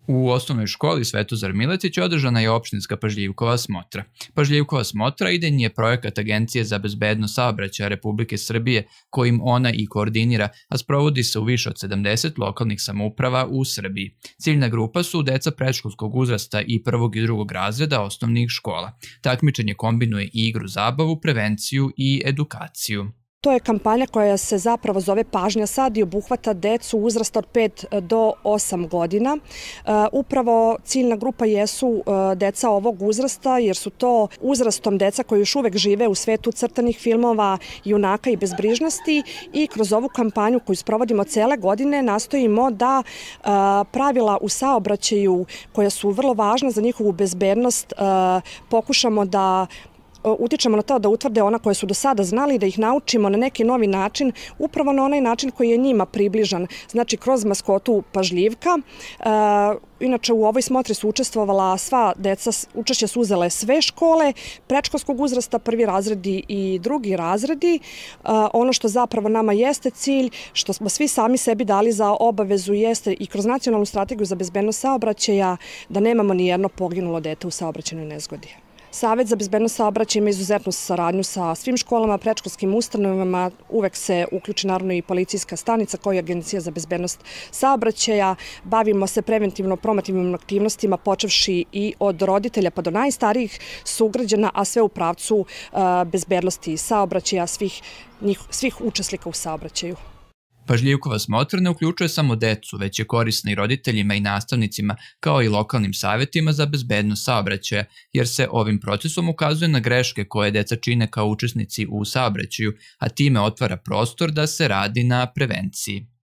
U osnovnoj školi Svetozar Miletić održana je opštinska pažljivkova smotra. Pažljivkova smotra idejni je projekat Agencije za bezbednost saobraćaja Republike Srbije, kojim ona i koordinira, a sprovodi se u više od 70 lokalnih samouprava u Srbiji. Ciljna grupa su deca predškolskog uzrasta i prvog i drugog razreda osnovnih škola. Takmičenje kombinuje igru, zabavu, prevenciju i edukaciju. To je kampanja koja se zapravo zove Pažnja sad i obuhvata decu uzrasta od 5 do 8 godina. Upravo ciljna grupa jesu deca ovog uzrasta, jer su to uzrastom deca koji još uvek žive u svetu crtanih filmova, junaka i bezbrižnosti, i kroz ovu kampanju koju sprovodimo cele godine nastojimo da pravila u saobraćaju koja su vrlo važna za njihovu bezbednost pokušamo da utičemo na to da utvrde ona koje su do sada znali, da ih naučimo na neki novi način, upravo na onaj način koji je njima približan, znači kroz maskotu Pažljivka. Inače, u ovoj smotri su učestvovala sva deca, učešće su uzele sve škole predškolskog uzrasta, prvi razredi i drugi razredi. Ono što zapravo nama jeste cilj, što smo svi sami sebi dali za obavezu, jeste i kroz nacionalnu strategiju za bezbednost saobraćaja da nemamo ni jedno poginulo dete u saobraćajnoj nezgodi. Savet za bezbednost saobraćaja ima izuzetnu saradnju sa svim školama, predškolskim ustanovama, uvek se uključi naravno i policijska stanica koja je Agencija za bezbednost saobraćaja. Bavimo se preventivno-promotivnim aktivnostima, počevši i od roditelja pa do najstarijih sugrađana, a sve u pravcu bezbednosti saobraćaja svih učesnika u saobraćaju. Pažljivkova smotra ne uključuje samo decu, već je korisna i roditeljima i nastavnicima, kao i lokalnim savetima za bezbednost saobraćaja, jer se ovim procesom ukazuje na greške koje deca čine kao učesnici u saobraćaju, a time otvara prostor da se radi na prevenciji.